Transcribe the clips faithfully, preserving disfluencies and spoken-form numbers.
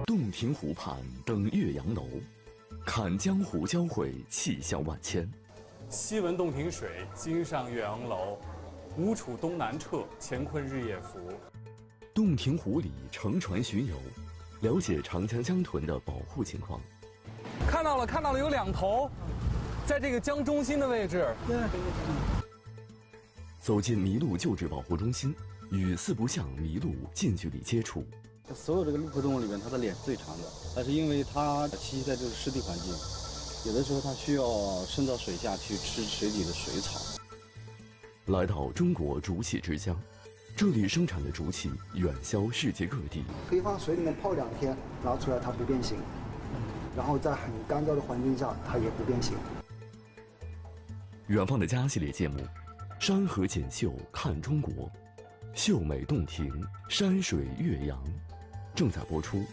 洞庭湖畔登岳阳楼，看江湖交汇，气象万千。 西闻洞庭水，今上岳阳楼。吴楚东南坼，乾坤日夜浮。 洞庭湖里乘船巡游，了解长江江豚的保护情况。 看到了，看到了，有两头，在这个江中心的位置。 走进麋鹿救治保护中心，与四不像麋鹿近距离接触。 所有这个陆科动物里面，它的脸是最长的，但是因为它栖息在这个湿地环境，有的时候它需要伸到水下去吃水底的水草。 来到中国竹器之乡，这里生产的竹器远销世界各地。 可以放水里面泡两天，拿出来它不变形，然后在很干燥的环境下它也不变形。 远方的家系列节目，山河锦绣看中国，秀美洞庭山水岳阳，正在播出。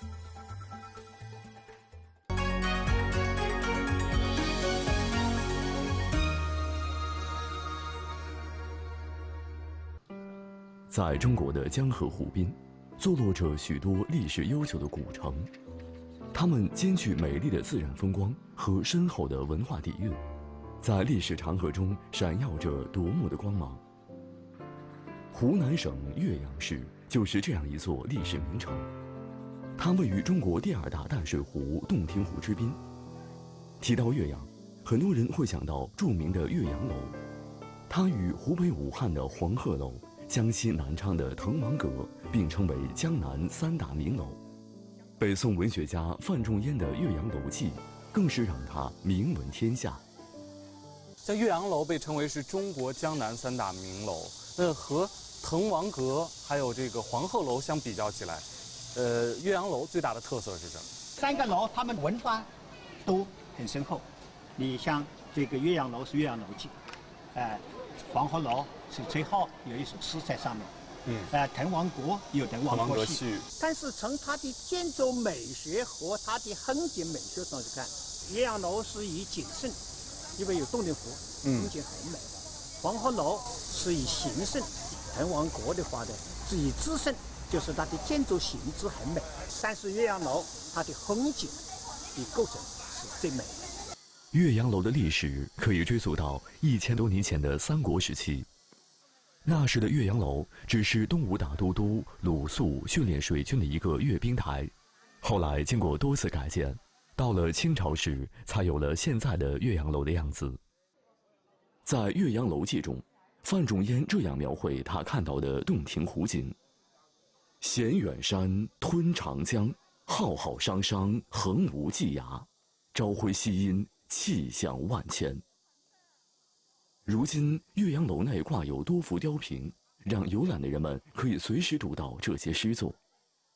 在中国的江河湖边，坐落着许多历史悠久的古城，它们兼具美丽的自然风光和深厚的文化底蕴，在历史长河中闪耀着夺目的光芒。湖南省岳阳市就是这样一座历史名城，它位于中国第二大淡水湖洞庭湖之滨。提到岳阳，很多人会想到著名的岳阳楼，它与湖北武汉的黄鹤楼、江西南昌的滕王阁并称为江南三大名楼。北宋文学家范仲淹的《岳阳楼记》更是让他名闻天下。 像岳阳楼被称为是中国江南三大名楼，那和滕王阁还有这个黄鹤楼相比较起来，呃，岳阳楼最大的特色是什么？ 三个楼它们文化都很深厚。你像这个岳阳楼是《岳阳楼记》，哎、呃，黄鹤楼是崔颢有一首诗在上面，嗯，呃，滕王阁有滕王阁序。但是从它的建筑美学和它的风景美学上去看，岳阳楼是以景胜，因为有洞庭湖，风景很美。嗯、黄鹤楼是以形胜，滕王阁的话呢是以姿胜，就是它的建筑形制很美。但是岳阳楼它的风景的构成是最美的。 岳阳楼的历史可以追溯到一千多年前的三国时期。那时的岳阳楼只是东吴大都督鲁肃训练水军的一个阅兵台，后来经过多次改建，到了清朝时才有了现在的岳阳楼的样子。在《岳阳楼记》中，范仲淹这样描绘他看到的洞庭湖景：衔远山，吞长江，浩浩汤汤，横无际涯，朝晖夕阴，气象万千。如今岳阳楼内挂有多幅雕屏，让游览的人们可以随时读到这些诗作。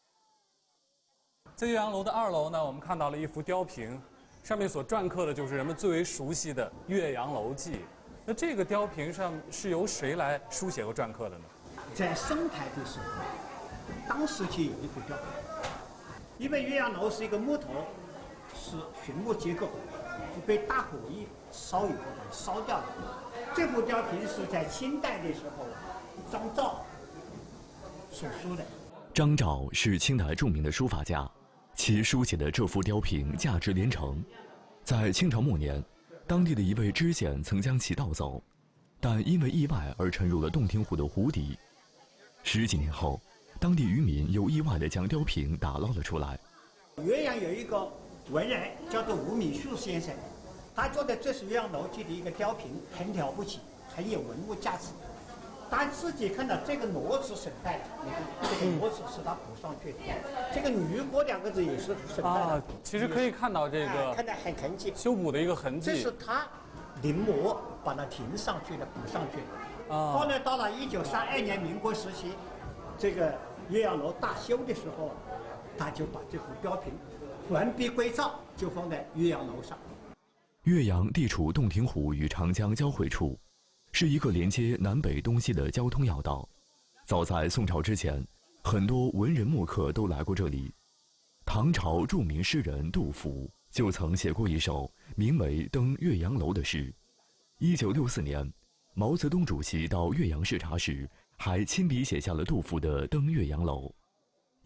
在岳阳楼的二楼呢，我们看到了一幅雕屏，上面所篆刻的就是人们最为熟悉的《岳阳楼记》。那这个雕屏上是由谁来书写和篆刻的呢？ 在生台的时候，当时就有一幅雕屏，因为岳阳楼是一个木头，是楯木结构，被大火一烧以后把它烧掉了。这幅雕屏是在清代的时候张照所书的。 张照是清代著名的书法家，其书写的这幅雕屏价值连城。在清朝末年，当地的一位知县曾将其盗走，但因为意外而沉入了洞庭湖的湖底。十几年后，当地渔民又意外地将雕屏打捞了出来。 岳阳有一个文人叫做吴敏树先生，他觉得这是岳阳楼记的一个雕屏，很了不起，很有文物价值。他自己看到这个螺是省代的，你看这个螺是是他补上去的，这个女国两个字也是省代的。 啊，其实可以看到这个、 哎，看到很痕迹， 修补的一个痕迹。 这是他临摹把它填上去的，补上去的。啊，后来到了一九三二年民国时期，这个岳阳楼大修的时候，他就把这幅雕屏完璧归赵，就放在岳阳楼上。 岳阳地处洞庭湖与长江交汇处，是一个连接南北东西的交通要道。早在宋朝之前，很多文人墨客都来过这里。唐朝著名诗人杜甫就曾写过一首名为《登岳阳楼》的诗。一九六四年，毛泽东主席到岳阳视察时，还亲笔写下了杜甫的《登岳阳楼》。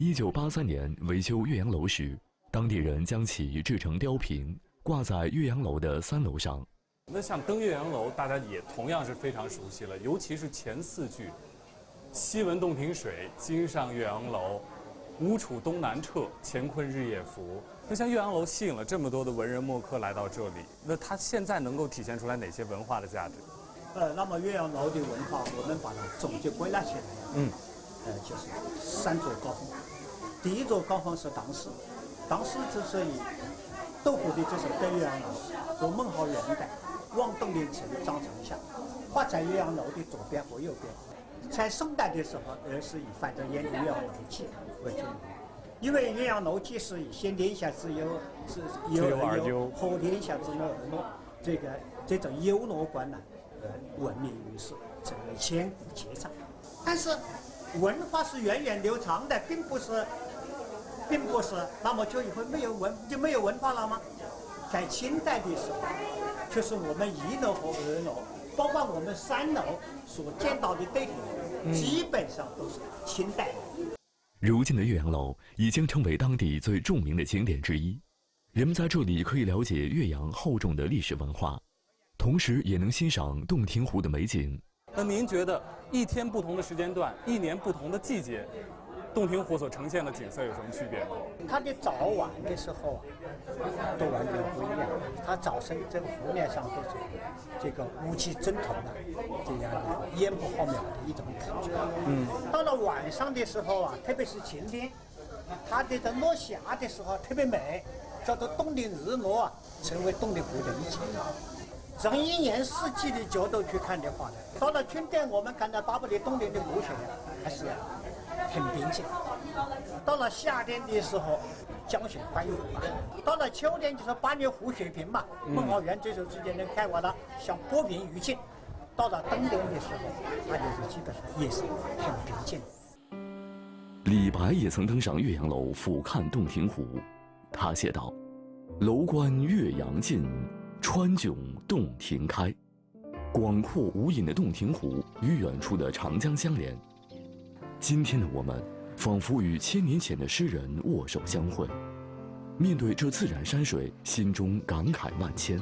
一九八三年维修岳阳楼时，当地人将其制成雕瓶，挂在岳阳楼的三楼上。 那像登岳阳楼，大家也同样是非常熟悉了，尤其是前四句：西闻洞庭水，今上岳阳楼，吴楚东南坼，乾坤日夜浮。那像岳阳楼吸引了这么多的文人墨客来到这里，那它现在能够体现出来哪些文化的价值？ 呃，那么岳阳楼的文化，我们把它总结归纳起来，嗯，呃，就是三座高峰。第一座高峰是当时，当时之所以杜甫的这首《登岳阳楼》和孟浩然的《望洞庭城张城下》画在岳阳楼的左边和右边。在宋代的时候，而是以范仲淹的《岳阳楼记》为著名，因为《岳阳楼记》是以先天下之忧之忧而忧，后天下之乐而乐，这个这种忧乐观呢，呃，闻名于世，成为千古绝唱。但是文化是源远流长的，并不是。并不是，那么就以后没有文就没有文化了吗？在清代的时候，就是我们一楼和二楼，包括我们三楼所见到的对联，基本上都是清代的。 如今的岳阳楼已经成为当地最著名的景点之一，人们在这里可以了解岳阳厚重的历史文化，同时也能欣赏洞庭湖的美景。 那您觉得一天不同的时间段，一年不同的季节，洞庭湖所呈现的景色有什么区别？ 它的早晚的时候啊，都完全不一样。它早晨在湖面上都是这个雾气蒸腾的，这样的烟波浩渺的一种感觉。嗯，到了晚上的时候啊，特别是晴天，它的在落霞的时候特别美，叫做洞庭日落啊，成为洞庭湖的一景。从一年四季的角度去看的话呢，到了春天我们看到大部分洞庭的湖水还是很平静。到了夏天的时候，江水翻涌啊；到了秋天就是八月湖水平嘛。孟浩然这首诗就能开发的像波平鱼静。到了冬天的时候，它就是基本上也是很平静。 李白也曾登上岳阳楼俯瞰洞庭湖，他写道：“楼观岳阳尽，川迥洞庭开。”广阔无垠的洞庭湖与远处的长江相连。今天的我们，仿佛与千年前的诗人握手相会，面对这自然山水，心中感慨万千。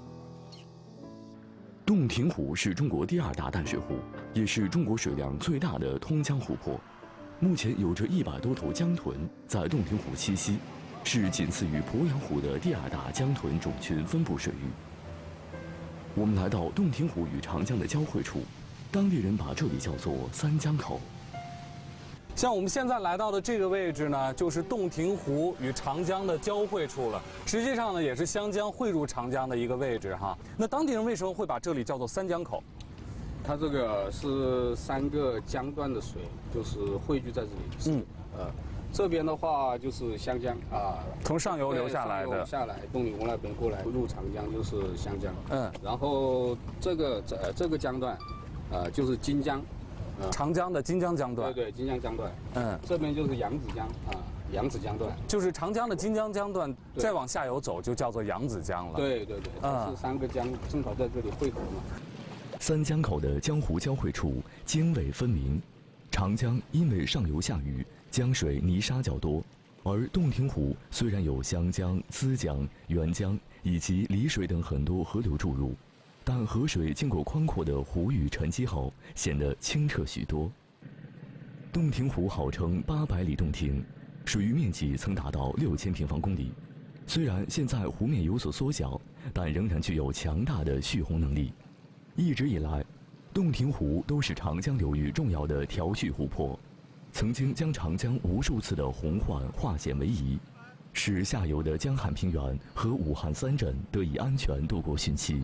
洞庭湖是中国第二大淡水湖，也是中国水量最大的通江湖泊。目前有着一百多头江豚在洞庭湖栖息，是仅次于鄱阳湖的第二大江豚种群分布水域。我们来到洞庭湖与长江的交汇处，当地人把这里叫做三江口。 像我们现在来到的这个位置呢，就是洞庭湖与长江的交汇处了。实际上呢，也是湘江汇入长江的一个位置哈。那当地人为什么会把这里叫做三江口？ 它这个是三个江段的水，就是汇聚在这里。嗯，呃，这边的话就是湘江啊， 从上游流下来的， 下来洞庭湖那边过来入长江就是湘江。嗯，然后这个这这个江段，呃，就是金江。 长江的金江江段， 对对，金江江段，嗯，这边就是扬子江啊，扬子江段， 就是长江的金江江段，再往下游走就叫做扬子江了。 对对对，这是三个江正好在这里汇合嘛。 三江口的江湖交汇处泾渭分明，长江因为上游下雨，江水泥沙较多，而洞庭湖虽然有湘江、资江、沅江以及丽水等很多河流注入，但河水经过宽阔的湖域沉积后，显得清澈许多。洞庭湖号称八百里洞庭，水域面积曾达到六千平方公里。虽然现在湖面有所缩小，但仍然具有强大的蓄洪能力。一直以来，洞庭湖都是长江流域重要的调蓄湖泊，曾经将长江无数次的洪患化险为夷，使下游的江汉平原和武汉三镇得以安全度过汛期。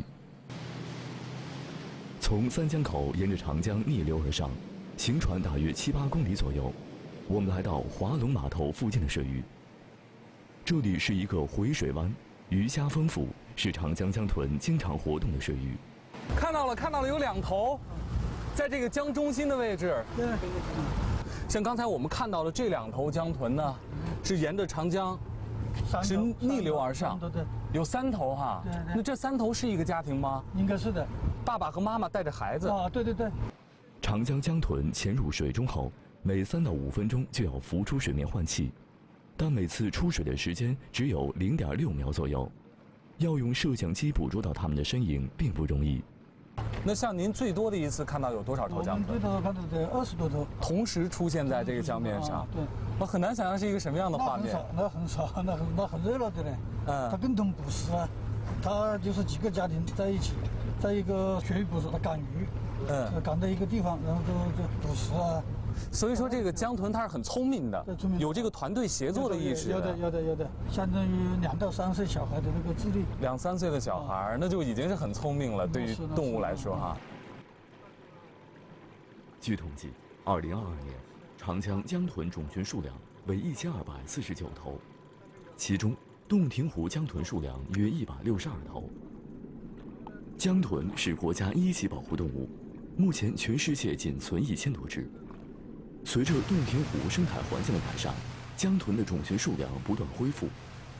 从三江口沿着长江逆流而上，行船大约七八公里左右，我们来到华龙码头附近的水域。这里是一个回水湾，鱼虾丰富，是长江江豚经常活动的水域。 看到了，看到了，有两头，在这个江中心的位置。对。像刚才我们看到的这两头江豚呢，是沿着长江，是逆流而上。 对对。 有三头哈。对对。那这三头是一个家庭吗？ 应该是的。 爸爸和妈妈带着孩子。 啊，对对对。 长江江豚潜入水中后， 每三到五分钟就要浮出水面换气，但每次出水的时间只有零点六秒左右，要用摄像机捕捉到它们的身影并不容易。 那像您最多的一次看到有多少头江豚？ 最多看到得二十多头， 同时出现在这个江面上。 啊、对， 我很难想象是一个什么样的画面。 那很少，那很少，那很那很热闹的嘞。 嗯， 它跟同捕食啊，它就是几个家庭在一起，在一个水域捕食，它赶鱼，嗯，赶到一个地方，然后就就捕食啊。 所以说，这个江豚它是很聪明的，有这个团队协作的意识。 有的，有的，有的，相当于两到三岁小孩的那个智力。 两三岁的小孩，那就已经是很聪明了，对于动物来说哈。 据统计，二零二二年，长江江豚种群数量为一千二百四十九头，其中洞庭湖江豚数量约一百六十二头。江豚是国家一级保护动物，目前全世界仅存一千多只。随着洞庭湖生态环境的改善，江豚的种群数量不断恢复。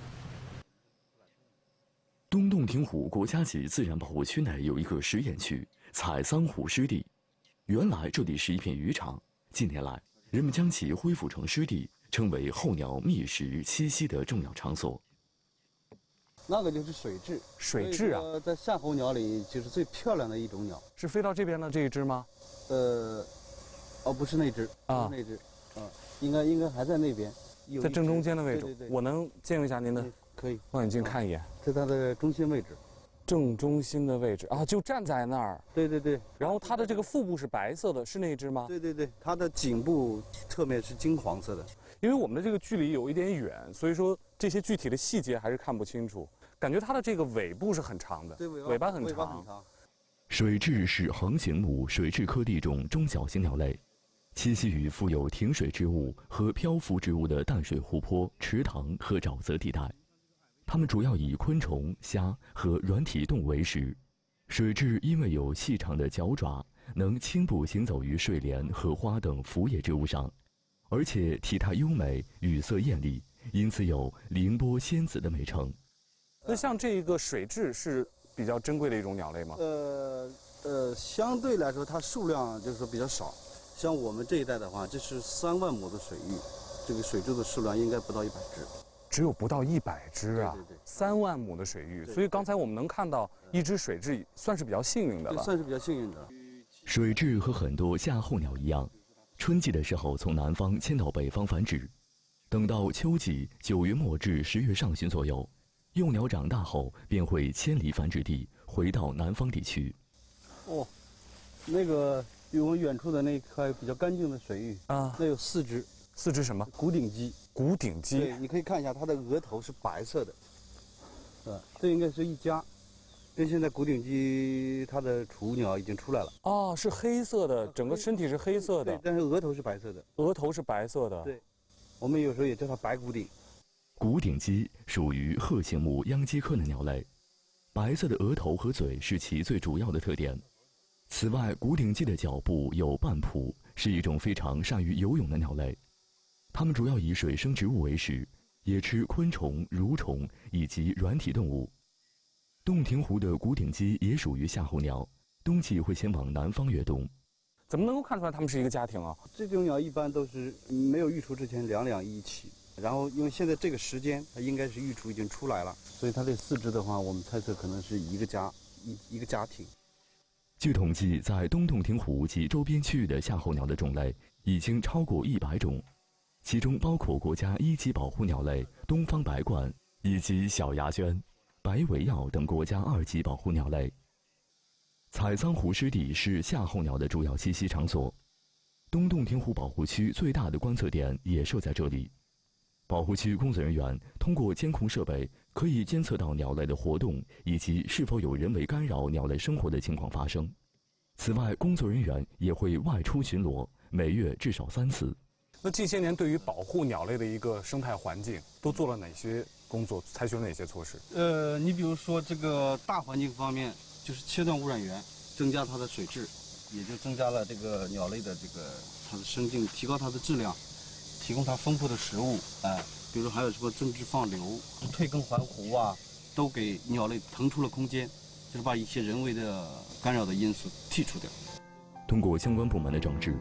东洞庭湖国家级自然保护区内有一个实验区——采桑湖湿地。原来这里是一片渔场，近年来人们将其恢复成湿地，成为候鸟觅食栖息的重要场所。 那个就是水雉， 水雉啊， 在夏候鸟里就是最漂亮的一种鸟。 是飞到这边的这一只吗？ 呃，哦，不是那只啊，那只，啊，应该应该还在那边， 在正中间的位置。 对对对， 我能借用一下您的？ 可以， 望远镜看一眼， 在它的中心位置。 正中心的位置啊，就站在那儿。 对对对。 然后它的这个腹部是白色的，是那一只吗？ 对对对，它的颈部侧面是金黄色的。 因为我们的这个距离有一点远，所以说这些具体的细节还是看不清楚。感觉它的这个尾部是很长的， 对，尾巴尾巴很长。 尾巴很长。 水雉是横形目水雉科的一种中小型鸟类，栖息于富有挺水植物和漂浮植物的淡水湖泊、池塘和沼泽地带。它们主要以昆虫、虾和软体动物为食。水雉因为有细长的脚爪，能轻步行走于睡莲、荷花等腐叶植物上，而且体态优美、语色艳丽，因此有“凌波仙子”的美称。 那像这个水雉是比较珍贵的一种鸟类吗？ 呃呃，相对来说它数量就是说比较少。像我们这一带的话，这是三万亩的水域，这个水雉的数量应该不到一百只。 只有不到一百只啊！ 对对对， 三万亩的水域，所以刚才我们能看到一只水雉，算是比较幸运的了。 算是比较幸运的。 水雉和很多夏候鸟一样，春季的时候从南方迁到北方繁殖，等到秋季九月末至十月上旬左右，幼鸟长大后便会迁离繁殖地，回到南方地区。 哦，那个有我远处的那块比较干净的水域啊，那有四只。 四只什么？ 古顶鸡。 古顶鸡。 对，你可以看一下它的额头是白色的，呃，这应该是一家。跟现在古顶鸡它的雏鸟已经出来了。 哦，是黑色的，整个身体是黑色的。 对，但是额头是白色的。 额头是白色的。 对，我们有时候也叫它白古顶。 古顶鸡属于褐形目秧鸡科的鸟类，白色的额头和嘴是其最主要的特点。此外，古顶鸡的脚部有半蹼，是一种非常善于游泳的鸟类。它们主要以水生植物为食，也吃昆虫、蠕虫以及软体动物。洞庭湖的古顶鸡也属于夏候鸟，冬季会前往南方越冬。 怎么能够看出来它们是一个家庭啊？ 这种鸟一般都是没有育雏之前两两一起，然后因为现在这个时间，它应该是育雏已经出来了，所以它这四只的话，我们猜测可能是一个家一一个家庭。 据统计，在东洞庭湖及周边区域的夏候鸟的种类已经超过一百种。其中包括国家一级保护鸟类东方白鹳以及小牙鹃、白尾药等国家二级保护鸟类。采桑湖湿地是夏候鸟的主要栖息场所，东洞庭湖保护区最大的观测点也设在这里。保护区工作人员通过监控设备可以监测到鸟类的活动以及是否有人为干扰鸟类生活的情况发生。此外，工作人员也会外出巡逻，每月至少三次。 那近些年对于保护鸟类的一个生态环境都做了哪些工作，采取了哪些措施？ 呃，你比如说这个大环境方面，就是切断污染源，增加它的水质，也就增加了这个鸟类的这个它的生境，提高它的质量，提供它丰富的食物，哎、呃，比如还有什么增殖放流、退耕还湖啊，都给鸟类腾出了空间，就是把一些人为的干扰的因素剔除掉。 通过相关部门的整治，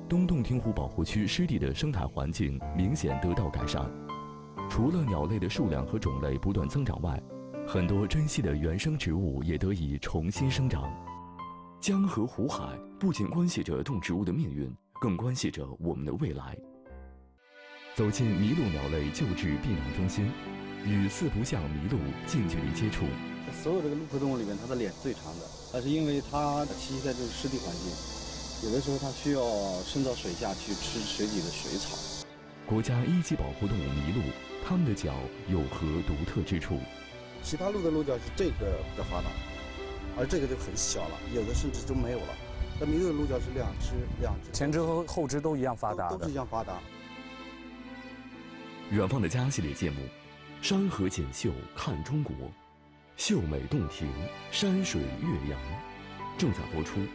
东洞庭湖保护区湿地的生态环境明显得到改善。除了鸟类的数量和种类不断增长外，很多珍稀的原生植物也得以重新生长。江河湖海不仅关系着动植物的命运，更关系着我们的未来。走进麋鹿鸟类救治避难中心，与四不像麋鹿近距离接触。 所有这个陆科动物里面，它的脸是最长的，但是因为它栖息在这个湿地环境，有的时候它需要渗到水下去吃水底的水草。 国家一级保护动物麋鹿，它们的脚有何独特之处？ 其他鹿的鹿角是这个比较发达，而这个就很小了，有的甚至就没有了。但麋鹿的鹿角是两只，两只前肢和后肢都一样发达的， 都, 都是一样发达。 远方的家系列节目，山河锦绣看中国，秀美洞庭，山水岳阳，正在播出。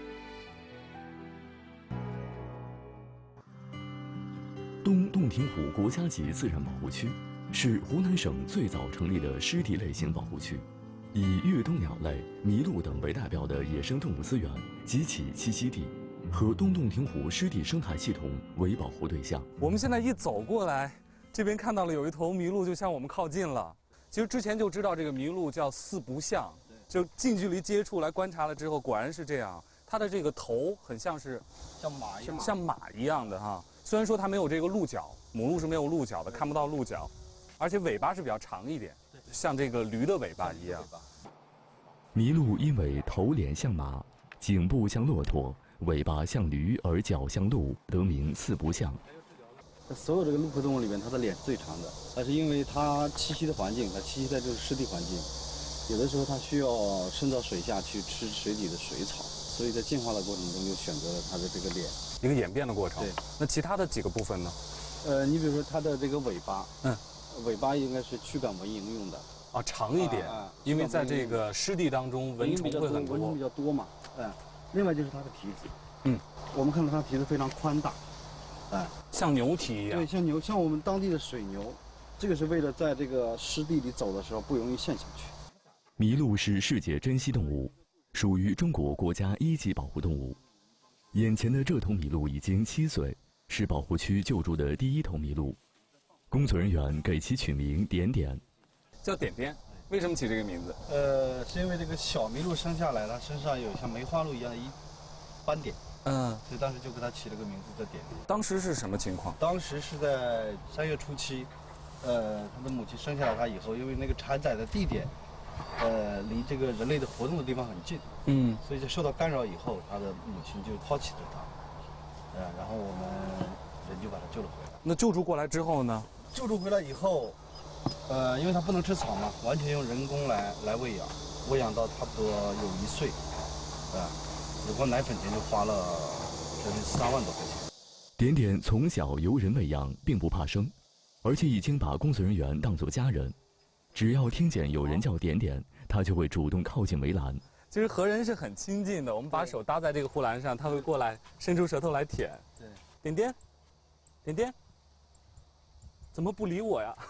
东洞庭湖国家级自然保护区是湖南省最早成立的湿地类型保护区，以越冬鸟类、麋鹿等为代表的野生动物资源及其栖息地和东洞庭湖湿地生态系统为保护对象。 我们现在一走过来，这边看到了有一头麋鹿，就向我们靠近了。其实之前就知道这个麋鹿叫四不像，就近距离接触来观察了之后，果然是这样。它的这个头很像是像马一样， 像马一样的哈。虽然说它没有这个鹿角，母鹿是没有鹿角的，看不到鹿角，而且尾巴是比较长一点，像这个驴的尾巴一样。 麋鹿因为头脸像马，颈部像骆驼，尾巴像驴，而脚像鹿，得名四不像。 所有这个陆科动物里面，它的脸是最长的，但是因为它栖息的环境，它栖息在这个湿地环境，有的时候它需要渗到水下去吃水底的水草，所以在进化的过程中就选择了它的这个脸， 一个演变的过程。 对， 那其他的几个部分呢？ 呃，你比如说它的这个尾巴， 嗯， 尾巴应该是驱赶蚊蝇用的。 啊，长一点，啊啊、因为在这个湿地当中，蚊虫会很多， 蚊虫比较多嘛。嗯，另外就是它的蹄子， 嗯， 我们看到它蹄子非常宽大，哎， 像牛蹄一样。 对，像牛，像我们当地的水牛，这个是为了在这个湿地里走的时候不容易陷下去。 麋鹿是世界珍稀动物，属于中国国家一级保护动物。眼前的这头麋鹿已经七岁，是保护区救助的第一头麋鹿。工作人员给其取名点点。 叫点点，为什么起这个名字？ 呃，是因为这个小麋鹿生下来，它身上有像梅花鹿一样的一斑点，嗯，所以当时就给它起了个名字叫点点。 当时是什么情况？ 当时是在三月初七，呃，它的母亲生下来它以后，因为那个产崽的地点，呃，离这个人类的活动的地方很近，嗯，所以就受到干扰以后，它的母亲就抛弃了它，呃，然后我们人就把它救了回来。 那救助过来之后呢？ 救助回来以后。呃，因为它不能吃草嘛，完全用人工来来喂养，喂养到差不多有一岁，啊，只光奶粉钱就花了将近三万多块钱。 点点从小由人喂养，并不怕生，而且已经把工作人员当作家人。只要听见有人叫点点，它就会主动靠近围栏。 其实和人是很亲近的，我们把手搭在这个护栏上，它会过来伸出舌头来舔。 对， 点点，点点，怎么不理我呀？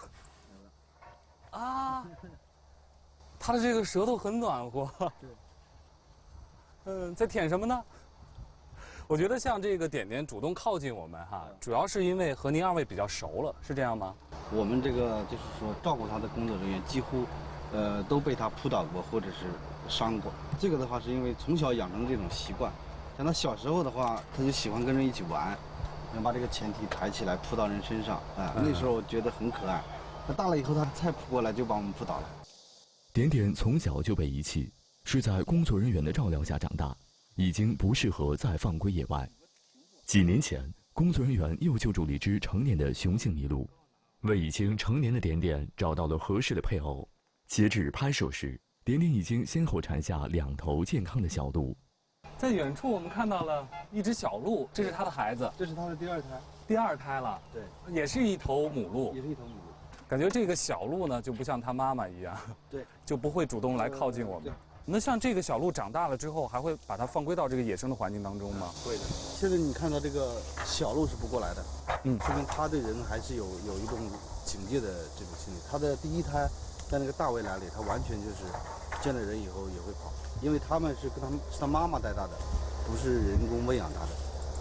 啊，它的这个舌头很暖和。对，嗯，在舔什么呢？我觉得像这个点点主动靠近我们哈，主要是因为和您二位比较熟了，是这样吗？ 我们这个就是说照顾它的工作人员几乎，呃，都被它扑倒过或者是伤过。这个的话是因为从小养成这种习惯，像它小时候的话，它就喜欢跟人一起玩，能把这个前蹄抬起来扑到人身上，啊、呃，那时候我觉得很可爱。那大了以后，它再扑过来就把我们扑倒了。 点点从小就被遗弃，是在工作人员的照料下长大，已经不适合再放归野外。几年前，工作人员又救助了一只成年的雄性麋鹿，为已经成年的点点找到了合适的配偶。截至拍摄时，点点已经先后产下两头健康的小鹿。 在远处，我们看到了一只小鹿，这是它的孩子， 这是它的第二胎， 第二胎了。 对， 也是一头母鹿， 也是一头母鹿。 感觉这个小鹿呢，就不像它妈妈一样， 对， 就不会主动来靠近我们。那像这个小鹿长大了之后，还会把它放归到这个野生的环境当中吗？ 会的。现在你看到这个小鹿是不过来的，嗯，说明它对人还是有有一种警戒的这种心理。它的第一胎在那个大围栏里，它完全就是见了人以后也会跑，因为它们是跟它是它妈妈带大的，不是人工喂养它的，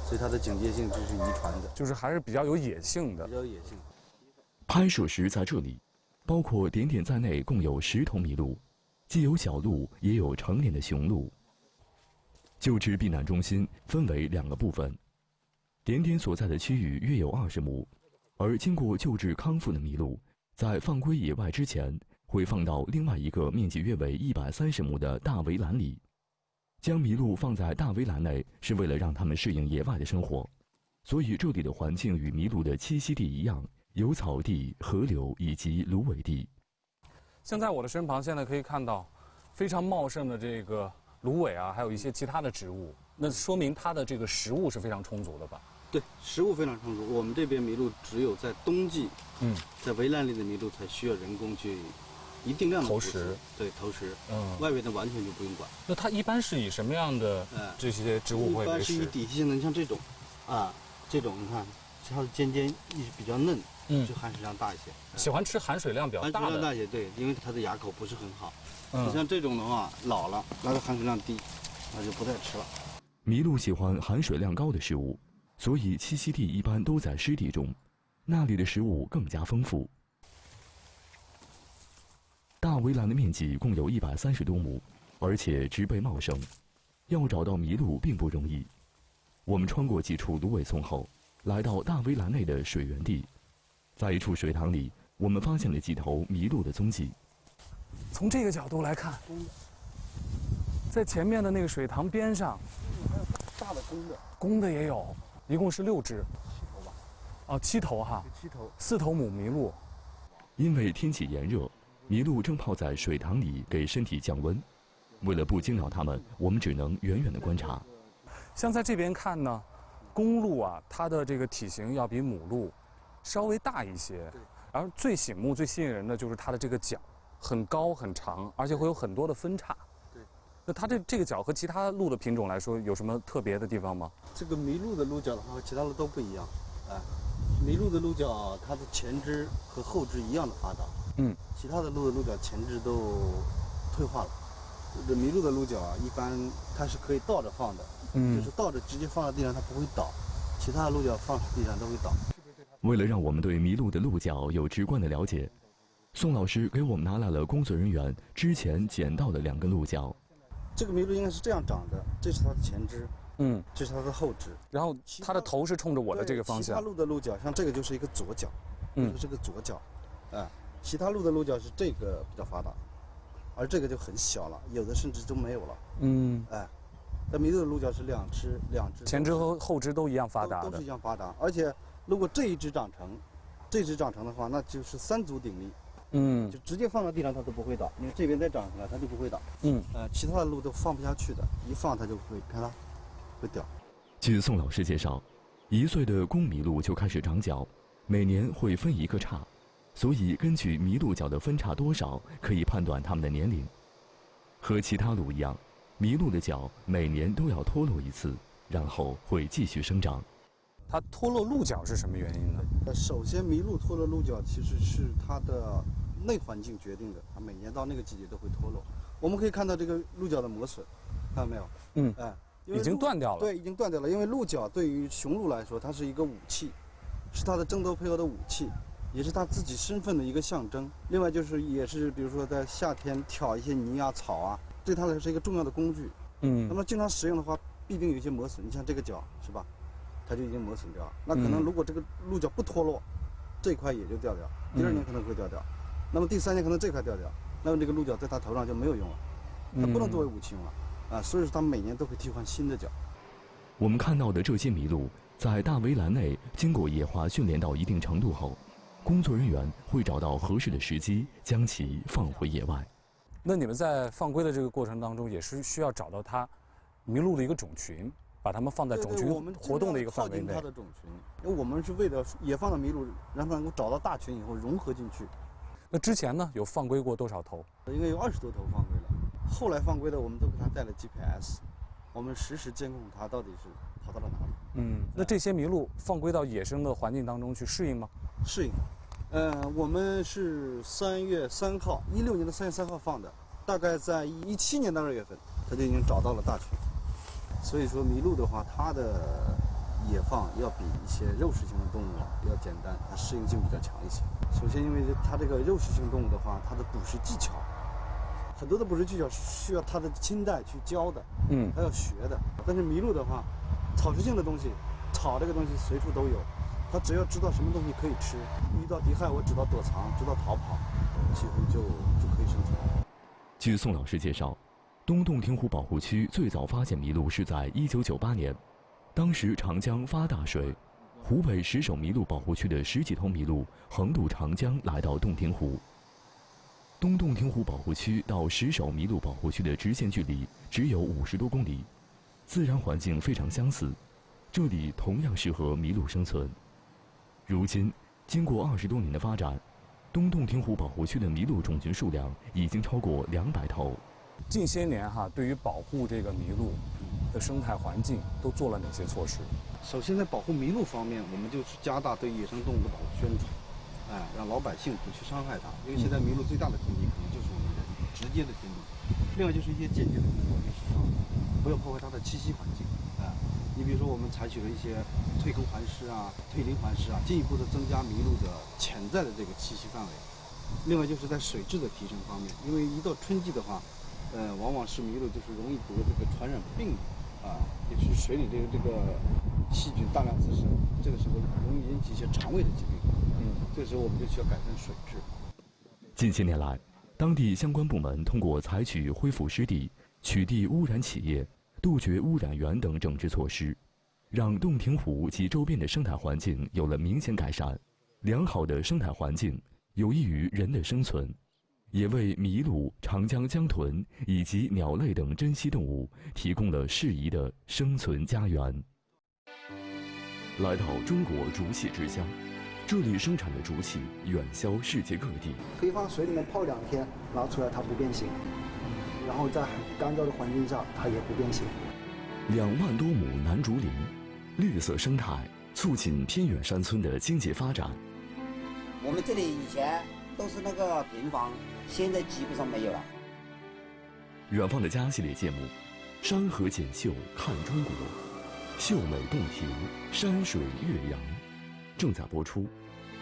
所以它的警戒性这是遗传的， 就是还是比较有野性的。 比较野性。 拍摄时在这里，包括点点在内，共有十头麋鹿，既有小鹿，也有成年的雄鹿。救治避难中心分为两个部分，点点所在的区域约有二十亩，而经过救治康复的麋鹿，在放归野外之前，会放到另外一个面积约为一百三十亩的大围栏里。将麋鹿放在大围栏内，是为了让它们适应野外的生活，所以这里的环境与麋鹿的栖息地一样，有草地、河流以及芦苇地。 像在我的身旁，现在可以看到非常茂盛的这个芦苇啊，还有一些其他的植物，那说明它的这个食物是非常充足的吧？ 对，食物非常充足。我们这边麋鹿只有在冬季， 嗯， 在围栏里的麋鹿才需要人工去一定量的投食， 对，投食。 嗯， 外围的完全就不用管。 那它一般是以什么样的这些植物会为食？ 一般是以底栖性的，你像这种，啊，这种你看，它的尖尖一比较嫩，嗯，就含水量大一些。 喜欢吃含水量比较大的。 含水量大一些，对，因为它的牙口不是很好。 嗯， 你像这种的话，老了，那个含水量低，那就不再吃了。 麋鹿喜欢含水量高的食物，所以栖息地一般都在湿地中，那里的食物更加丰富。大围栏的面积共有一百三十多亩，而且植被茂盛，要找到麋鹿并不容易。我们穿过几处芦苇丛后，来到大围栏内的水源地，在一处水塘里，我们发现了几头麋鹿的踪迹。 从这个角度来看，在前面的那个水塘边上， 还有大的公的， 公的也有，一共是六只， 七头吧？ 哦，七头哈， 七头， 四头母麋鹿。 因为天气炎热，麋鹿正泡在水塘里给身体降温。为了不惊扰它们，我们只能远远地观察。 像在这边看呢，公鹿啊，它的这个体型要比母鹿稍微大一些，然后最醒目、最吸引人的就是它的这个角，很高很长，而且会有很多的分叉。 对， 那它这这个角和其他鹿的品种来说，有什么特别的地方吗？ 这个麋鹿的鹿角的话和其他的都不一样，哎，麋鹿的鹿角它的前肢和后肢一样的发达， 嗯， 其他的鹿的鹿角前肢都退化了。这麋鹿的鹿角啊，一般它是可以倒着放的，嗯，就是倒着直接放在地上它不会倒，其他的鹿角放在地上都会倒。 为了让我们对麋鹿的鹿角有直观的了解，宋老师给我们拿来了工作人员之前捡到的两根鹿角。 这个麋鹿应该是这样长的，这是它的前肢， 嗯， 这是它的后肢， 然后它的头是冲着我的这个方向。 其他鹿的鹿角，像这个就是一个左角，嗯，这个左角，哎，其他鹿的鹿角是这个比较发达，而这个就很小了，有的甚至都没有了，嗯，哎，但麋鹿的鹿角是两只，两只前肢和后肢都一样发达的， 都是一样发达，而且如果这一只长成，这只长成的话，那就是三足鼎立。嗯，就直接放到地上它都不会倒，因为这边再长出来它就不会倒。嗯，呃，其他的鹿都放不下去的，一放它就会，看它会掉。 据宋老师介绍，一岁的公麋鹿就开始长角，每年会分一个叉，所以根据麋鹿角的分叉多少，可以判断它们的年龄。和其他鹿一样，麋鹿的角每年都要脱落一次，然后会继续生长。 它脱落鹿角是什么原因呢？ 呃，首先麋鹿脱落鹿角其实是它的内环境决定的，它每年到那个季节都会脱落。我们可以看到这个鹿角的磨损，看到没有？嗯，哎， 已经断掉了。 对，已经断掉了。因为鹿角对于雄鹿来说，它是一个武器，是它的争夺配偶的武器，也是它自己身份的一个象征。另外就是，也是比如说在夏天挑一些泥啊、草啊，对它来说是一个重要的工具。嗯，那么经常使用的话，必定有一些磨损。你像这个角，是吧？它就已经磨损掉了。那可能如果这个鹿角不脱落，这块也就掉掉，第二年可能会掉掉，那么第三年可能这块掉掉，那么这个鹿角在它头上就没有用了，它不能作为武器用了啊。所以说它每年都会替换新的角。 我们看到的这些麋鹿，在大围栏内经过野化训练到一定程度后，工作人员会找到合适的时机将其放回野外。 那你们在放归的这个过程当中，也是需要找到它麋鹿的一个种群。把它们放在种群活动的一个范围内。 它的种群，因为我们是为了野放的麋鹿，让它能够找到大群以后融合进去。 那之前呢，有放归过多少头？ 应该有二十多头放归了。后来放归的，我们都给它带了 G P S， 我们实时监控它到底是跑到了哪里。 嗯，那这些麋鹿放归到野生的环境当中去适应吗？ 适应。呃，我们是三月三号，一六年的三月三号放的，大概在一七年的二月份，它就已经找到了大群。所以说麋鹿的话，它的野放要比一些肉食性的动物要简单，它适应性比较强一些。首先，因为它这个肉食性动物的话，它的捕食技巧，很多的捕食技巧是需要它的亲代去教的，嗯，还要学的。但是麋鹿的话，草食性的东西，草这个东西随处都有，它只要知道什么东西可以吃，遇到敌害我知道躲藏，知道逃跑，几乎就就可以生存。 据宋老师介绍，东洞庭湖保护区最早发现麋鹿是在一九九八年，当时长江发大水，湖北石首麋鹿保护区的十几头麋鹿横渡长江来到洞庭湖。东洞庭湖保护区到石首麋鹿保护区的直线距离只有五十多公里，自然环境非常相似，这里同样适合麋鹿生存。如今，经过二十多年的发展，东洞庭湖保护区的麋鹿种群数量已经超过两百头。 近些年哈，对于保护这个麋鹿的生态环境都做了哪些措施？ 首先，在保护麋鹿方面，我们就是加大对野生动物的保护宣传，哎，让老百姓不去伤害它。因为现在麋鹿最大的天敌可能就是我们人直接的天敌。另外就是一些间接的工作，就是说不要破坏它的栖息环境。哎，你比如说我们采取了一些退耕还施啊、退林还施啊，进一步的增加麋鹿的潜在的这个栖息范围。另外就是在水质的提升方面，因为一到春季的话，呃，往往是麋鹿就是容易得这个传染病，啊，也是水里这个这个细菌大量滋生，这个时候容易引起一些肠胃的疾病。嗯，这个时候我们就需要改善水质。 近些年来，当地相关部门通过采取恢复湿地、取缔污染企业、杜绝污染源等整治措施，让洞庭湖及周边的生态环境有了明显改善。良好的生态环境有益于人的生存，也为麋鹿、长江江豚以及鸟类等珍稀动物提供了适宜的生存家园。来到中国竹器之乡，这里生产的竹器远销世界各地。 可以放水里面泡两天，拿出来它不变形，然后在很干燥的环境下它也不变形。 两万多亩南竹林，绿色生态促进偏远山村的经济发展。 我们这里以前都是那个平房，现在基本上没有了。 远方的家系列节目，山河锦绣看中国，秀美洞庭，山水岳阳，正在播出。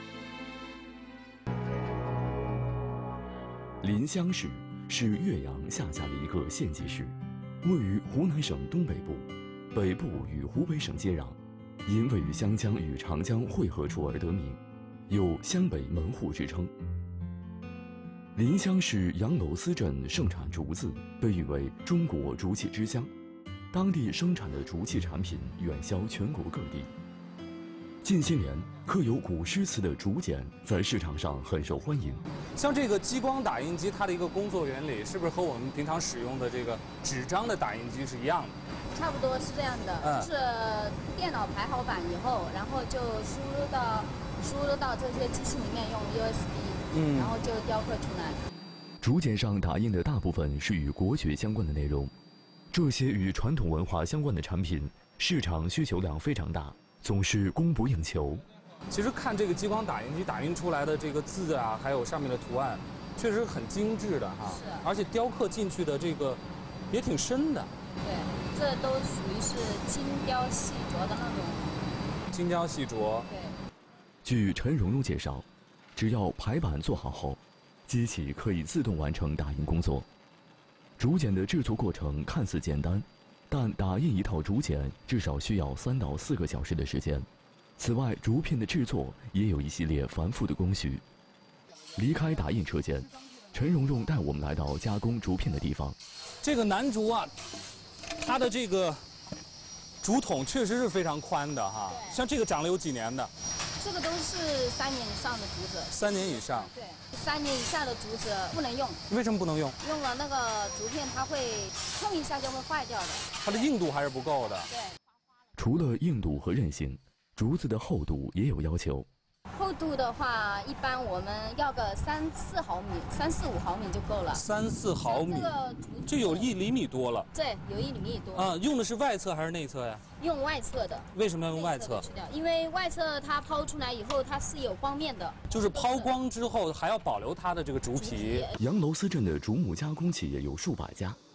临湘市是岳阳下辖的一个县级市，位于湖南省东北部，北部与湖北省接壤，因位于湘江与长江汇合处而得名，有湘北门户之称。临湘市杨楼司镇盛产竹子，被誉为中国竹器之乡，当地生产的竹器产品远销全国各地。近些年，刻有古诗词的竹简在市场上很受欢迎。 像这个激光打印机，它的一个工作原理是不是和我们平常使用的这个纸张的打印机是一样的？ 差不多是这样的，嗯、就是电脑排好版以后，然后就输入到输入到这些机器里面，用 U S B， 嗯，然后就雕刻出来。 竹简上打印的大部分是与国学相关的内容，这些与传统文化相关的产品，市场需求量非常大，总是供不应求。 其实看这个激光打印机打印出来的这个字啊，还有上面的图案，确实很精致的哈， 是， 而且雕刻进去的这个也挺深的。 对，这都属于是精雕细琢的那种。 精雕细琢。 对。 据陈蓉蓉介绍，只要排版做好后，机器可以自动完成打印工作。竹简的制作过程看似简单，但打印一套竹简至少需要三到四个小时的时间。此外，竹片的制作也有一系列繁复的工序。离开打印车间，陈蓉蓉带我们来到加工竹片的地方。 这个南竹啊，它的这个竹筒确实是非常宽的哈。像这个长了有几年的？ 这个都是三年以上的竹子。 三年以上。 对，三年以下的竹子不能用。 为什么不能用？ 用了那个竹片，它会碰一下就会坏掉的。 它的硬度还是不够的。 对。 除了硬度和韧性，竹子的厚度也有要求。 厚度的话，一般我们要个三四毫米，三四五毫米就够了。 三四毫米，这个就有一厘米多了。 对，有一厘米多。 啊，用的是外侧还是内侧呀？ 用外侧的。 为什么要用外侧？ 因为外侧它抛出来以后，它是有光面的。 就是抛光之后还要保留它的这个竹皮。 杨楼司镇的竹木加工企业有数百家，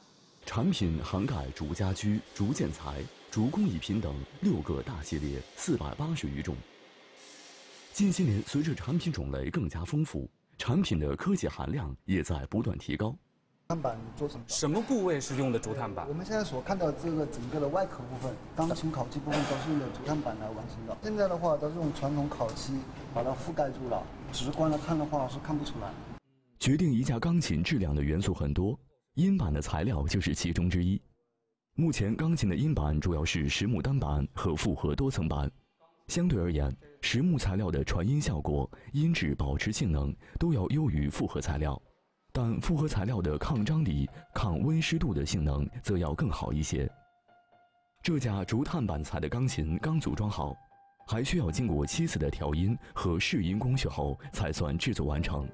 产品涵盖竹家居、竹建材、竹工艺品等六个大系列，四百八十余种。近些年，随着产品种类更加丰富，产品的科技含量也在不断提高。 碳板做成什么部位是用的竹炭板？ 我们现在所看到的这个整个的外壳部分，钢琴烤漆部分都是用的竹炭板来完成的。现在的话都是用传统烤漆把它覆盖住了，直观的看的话是看不出来。 决定一架钢琴质量的元素很多，音板的材料就是其中之一。目前钢琴的音板主要是实木单板和复合多层板，相对而言，实木材料的传音效果、音质保持性能都要优于复合材料。但复合材料的抗张力、抗温湿度的性能则要更好一些。这架竹炭板材的钢琴刚组装好，还需要经过七次的调音和试音工序后才算制作完成。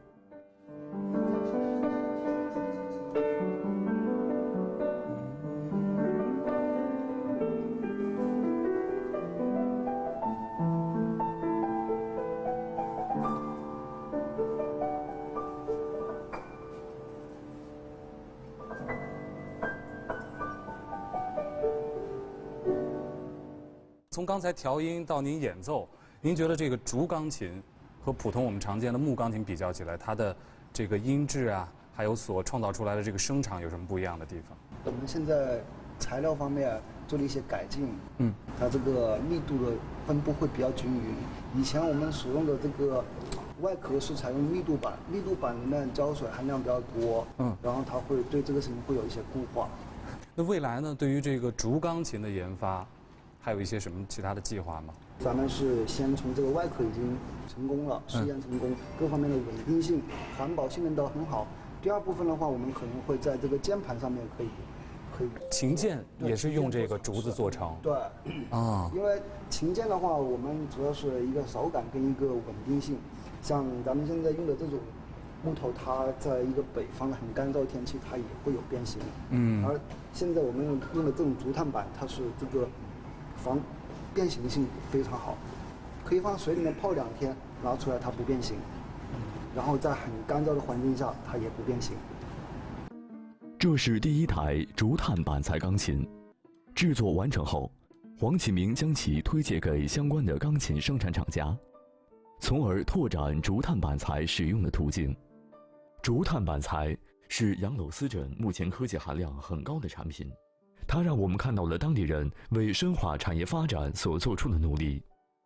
从刚才调音到您演奏，您觉得这个竹钢琴和普通我们常见的木钢琴比较起来，它的这个音质啊，还有所创造出来的这个声场有什么不一样的地方？ 我们现在材料方面做了一些改进， 嗯， 它这个密度的分布会比较均匀。以前我们使用的这个外壳是采用密度板，密度板里面胶水含量比较多，嗯，然后它会对这个声音会有一些固化。 那未来呢，对于这个竹钢琴的研发，还有一些什么其他的计划吗？ 咱们是先从这个外壳已经成功了，试验成功，各方面的稳定性、环保性能都很好。第二部分的话，我们可能会在这个键盘上面可以，可以。 琴键也是用这个竹子做成。 对。 啊。 因为琴键的话，我们主要是一个手感跟一个稳定性。像咱们现在用的这种木头，它在一个北方的很干燥天气，它也会有变形。嗯。而现在我们用用的这种竹炭板，它是这个防变形性非常好，可以放水里面泡两天，拿出来它不变形。然后在很干燥的环境下，它也不变形。 这是第一台竹炭板材钢琴，制作完成后，黄启明将其推荐给相关的钢琴生产厂家，从而拓展竹炭板材使用的途径。竹炭板材是杨柳丝镇目前科技含量很高的产品，它让我们看到了当地人为深化产业发展所做出的努力。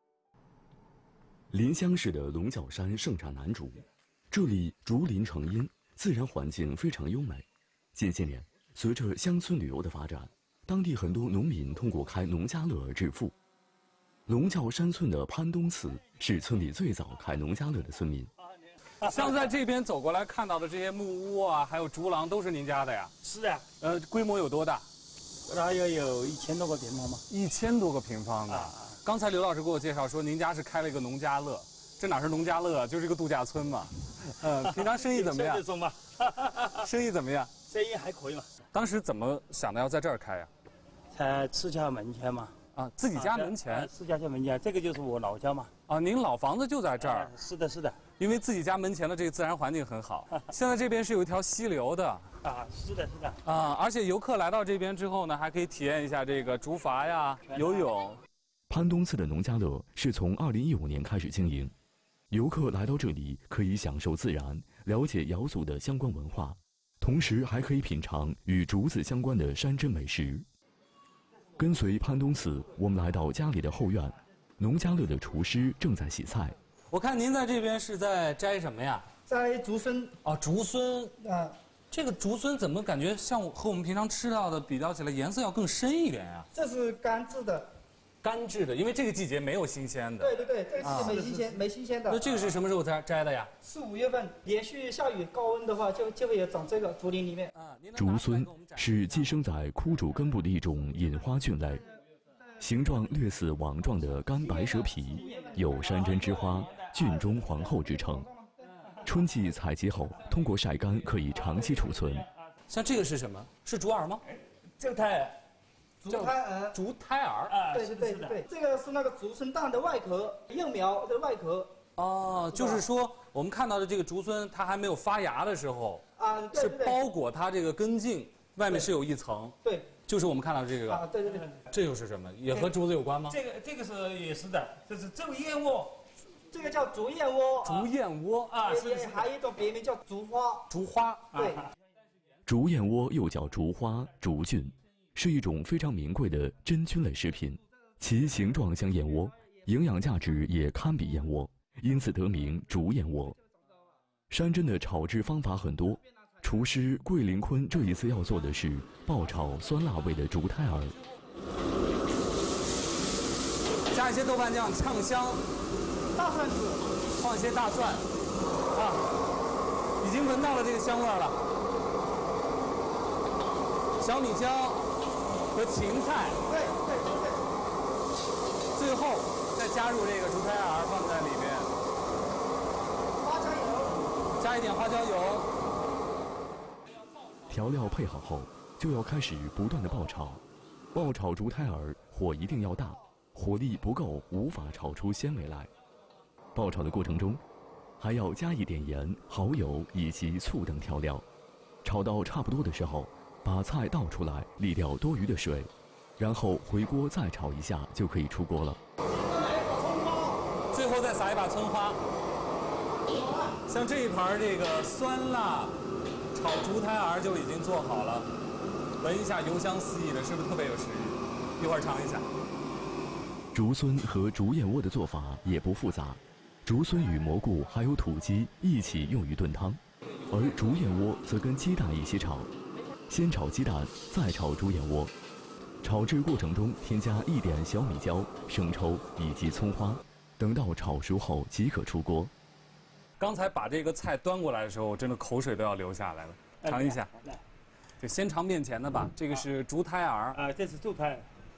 临湘市的龙角山盛产楠竹，这里竹林成荫，自然环境非常优美。近些年，随着乡村旅游的发展，当地很多农民通过开农家乐而致富。龙角山村的潘东次是村里最早开农家乐的村民。 像在这边走过来看到的这些木屋啊，还有竹廊，都是您家的呀？ 是的。 呃，规模有多大？ 大约有一千多个平方吧。 一千多个平方的。啊、刚才刘老师给我介绍说，您家是开了一个农家乐，这哪是农家乐，就是一个度假村嘛。呃，平常生意怎么样？生意怎么样？ 生意还可以嘛。 当时怎么想的要在这儿开呀？ 在自家门前嘛。 啊，自己家门前。 自家家门前，这个就是我老家嘛。 啊，您老房子就在这儿？ 是的，是的。 因为自己家门前的这个自然环境很好。现在这边是有一条溪流的。 啊，是的，是的。 啊，而且游客来到这边之后呢，还可以体验一下这个竹筏呀、游泳。 潘东次的农家乐是从二零一五年开始经营，游客来到这里可以享受自然，了解瑶族的相关文化，同时还可以品尝与竹子相关的山珍美食。跟随潘东次，我们来到家里的后院，农家乐的厨师正在洗菜。 我看您在这边是在摘什么呀？ 摘竹荪。 哦，竹荪啊， 这个竹荪怎么感觉像和我们平常吃到的比较起来，颜色要更深一点呀？ 这是干制的。 干制的，因为这个季节没有新鲜的。 对对对，这个季节没新鲜，啊、没新鲜的。 那这个是什么时候摘摘的呀？ 四五月份，连续下雨高温的话，就就会有长这个竹林里面。 啊， 竹荪是寄生在枯竹根部的一种隐花菌类，形状略似网状的干白蛇皮，有山珍之花、菌中皇后之称。春季采集后，通过晒干可以长期储存。 像这个是什么？是竹耳吗？ 这个胎。 竹胎儿， 竹胎儿啊，对对对对，这个是那个竹荪蛋的外壳，幼苗的外壳。 哦，就是说我们看到的这个竹荪，它还没有发芽的时候，啊，是包裹它这个根茎， 外面是有一层。 对。 就是我们看到这个。 啊，对对对。 这又是什么？也和竹子有关吗？ 这个这个是也是的，这是竹燕窝，这个叫竹燕窝。 竹燕窝啊，是还有一种别名叫竹花。 竹花。 对。 竹燕窝又叫竹花、竹菌，是一种非常名贵的真菌类食品，其形状像燕窝，营养价值也堪比燕窝，因此得名竹燕窝。山珍的炒制方法很多，厨师桂林坤这一次要做的是爆炒酸辣味的竹胎儿， 加一些豆瓣酱呛香， 大蒜子， 放一些大蒜，啊，已经闻到了这个香味了。小米椒和芹菜， 对对对， 最后再加入这个竹胎儿放在里面， 花椒油， 加一点花椒油。 调料配好后，就要开始不断的爆炒。爆炒竹胎儿火一定要大，火力不够无法炒出鲜味来。爆炒的过程中，还要加一点盐、蚝油以及醋等调料。炒到差不多的时候，把菜倒出来，沥掉多余的水，然后回锅再炒一下就可以出锅了。 最后再撒一把葱花。像这一盘这个酸辣炒竹胎儿就已经做好了，闻一下油香四溢的，是不是特别有食欲？一会儿尝一下。 竹荪和竹燕窝的做法也不复杂，竹荪与蘑菇还有土鸡一起用于炖汤，而竹燕窝则跟鸡蛋一起炒。先炒鸡蛋，再炒竹燕窝。炒制过程中添加一点小米椒、生抽以及葱花，等到炒熟后即可出锅。 刚才把这个菜端过来的时候，我真的口水都要流下来了。尝一下，就先尝面前的吧。这个是竹胎儿啊，这是竹胎儿，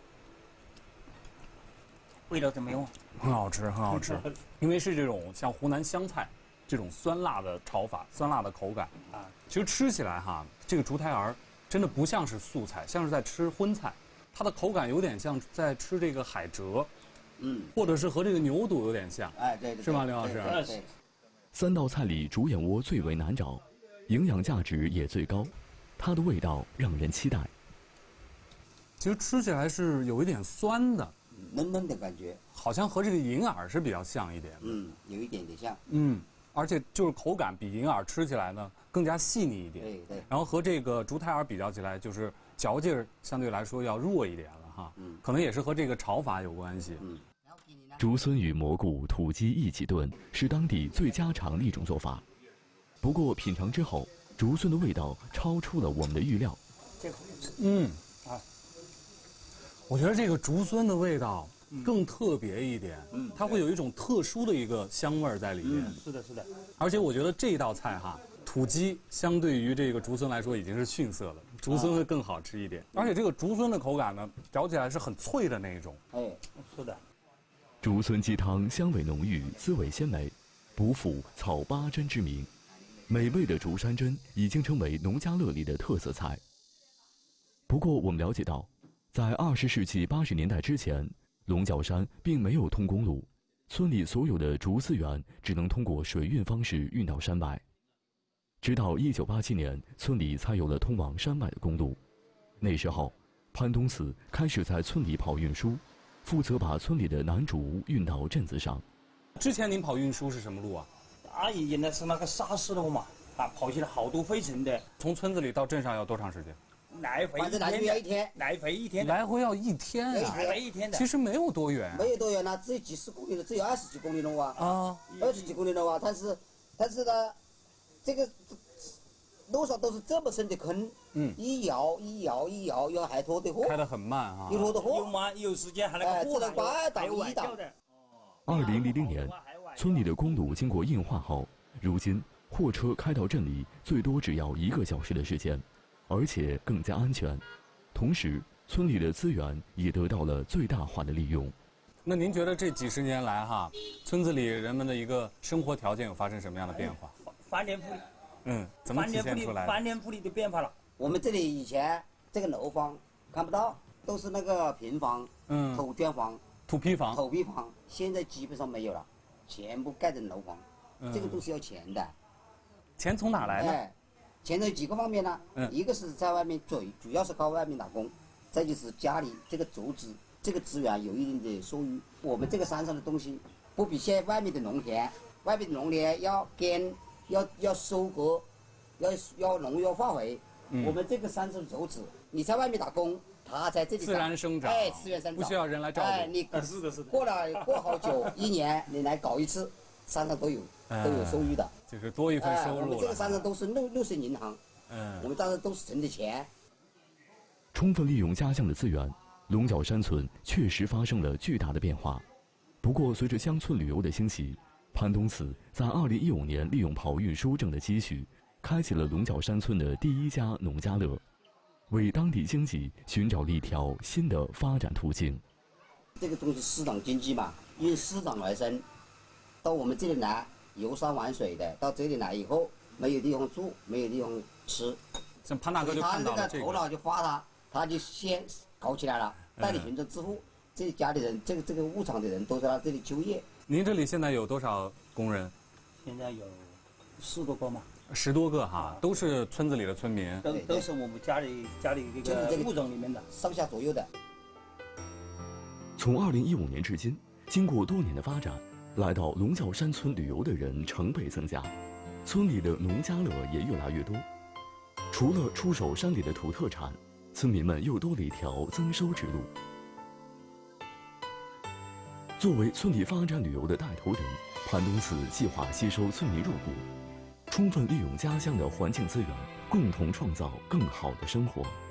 味道怎么样？ 很好吃，很好吃，因为是这种像湖南湘菜这种酸辣的炒法，酸辣的口感啊。其实吃起来哈，这个竹胎儿真的不像是素菜，像是在吃荤菜。它的口感有点像在吃这个海蜇，嗯，或者是和这个牛肚有点像， 哎，对对， 是吗，刘老师？ 对。 三道菜里，竹燕窝最为难找，营养价值也最高，它的味道让人期待。 其实吃起来是有一点酸的， 嫩嫩的感觉， 好像和这个银耳是比较像一点的。 嗯，有一点点像。 嗯，而且就是口感比银耳吃起来呢更加细腻一点。 对对。 然后和这个竹胎儿比较起来，就是嚼劲儿相对来说要弱一点了哈。嗯。可能也是和这个炒法有关系。嗯。 竹荪与蘑菇、土鸡一起炖是当地最家常的一种做法。不过品尝之后，竹荪的味道超出了我们的预料。 这口嗯啊，我觉得这个竹荪的味道更特别一点，嗯，它会有一种特殊的一个香味儿在里面。 嗯，是的，是的。 而且我觉得这道菜哈，土鸡相对于这个竹荪来说已经是逊色了，竹荪会更好吃一点。啊、而且这个竹荪的口感呢，嚼起来是很脆的那一种。 哎，是的。 竹荪鸡汤香味浓郁，滋味鲜美，不负草八珍之名。美味的竹山珍已经成为农家乐里的特色菜。不过我们了解到，在二十世纪八十年代之前，龙角山并没有通公路，村里所有的竹资源只能通过水运方式运到山外。直到一九八七年，村里才有了通往山外的公路。那时候，潘东子开始在村里跑运输，负责把村里的南竹运到镇子上。 之前您跑运输是什么路啊？ 阿姨原来是那个沙石路嘛，啊，跑起来好多灰尘的。 从村子里到镇上要多长时间？ 来回一天， 来回一天， 来回一天， 来回要一天啊， 来回一天的。 其实没有多远， 没有多远呢，只有几十公里了，只有二十几公里了哇。 啊， 二十几公里了哇，但是，但是呢，这个路上都是这么深的坑，嗯，一摇一摇一摇，又还拖得货， 开得很慢啊， 又拖得货， 又慢又时间，还那个货只能拐到一档。 二零零零年，村里的公路经过硬化后，如今货车开到镇里最多只要一个小时的时间，而且更加安全。同时，村里的资源也得到了最大化的利用。 那您觉得这几十年来哈，村子里人们的一个生活条件有发生什么样的变化？ 翻天覆地。 嗯，怎么体现出来？ 翻天覆地的变化了。 我们这里以前这个楼房看不到，都是那个平房，嗯，土砖房、 土坯房、 土坯房，现在基本上没有了，全部盖成楼房，嗯、这个都是要钱的。 钱从哪来呢？ 哎， 前头有几个方面呢？嗯，一个是在外面主主要是靠外面打工，再就是家里这个竹子这个资源有一定的收益。我们这个山上的东西不比现在外面的农田，外面的农田要干，要要收割，要要农药化肥。嗯，我们这个山上的竹子，你在外面打工。它在这里自然生长， 哎，自然生长， 不需要人来照顾。 哎，你是的，是的。 过了过好久，一年你来搞一次，山上都有都有收益的， 就是多一份收入了。 我们这个山上都是六六十银行，嗯，我们当时都是存的钱。 充分利用家乡的资源，龙角山村确实发生了巨大的变化。不过，随着乡村旅游的兴起，潘东慈在二零一五年利用跑运输挣的积蓄，开启了龙角山村的第一家农家乐。为当地经济寻找了一条新的发展途径。 这个东西市场经济嘛，因市场而生。到我们这里来游山玩水的，到这里来以后没有地方住，没有地方吃。 像潘大哥就看到了这个， 他这个头脑就发达，他就先搞起来了，代理群众致富。这家里人，这个这个务场的人都在他这里就业。 您这里现在有多少工人？ 现在有十多个嘛。 十多个哈，都是村子里的村民， 都都是我们家里家里这个物种里面的上下左右的。 从二零一五年至今，经过多年的发展，来到龙角山村旅游的人成倍增加，村里的农家乐也越来越多。除了出手山里的土特产，村民们又多了一条增收之路。作为村里发展旅游的带头人，潘东慈计划吸收村民入股。充分利用家乡的环境资源，共同创造更好的生活。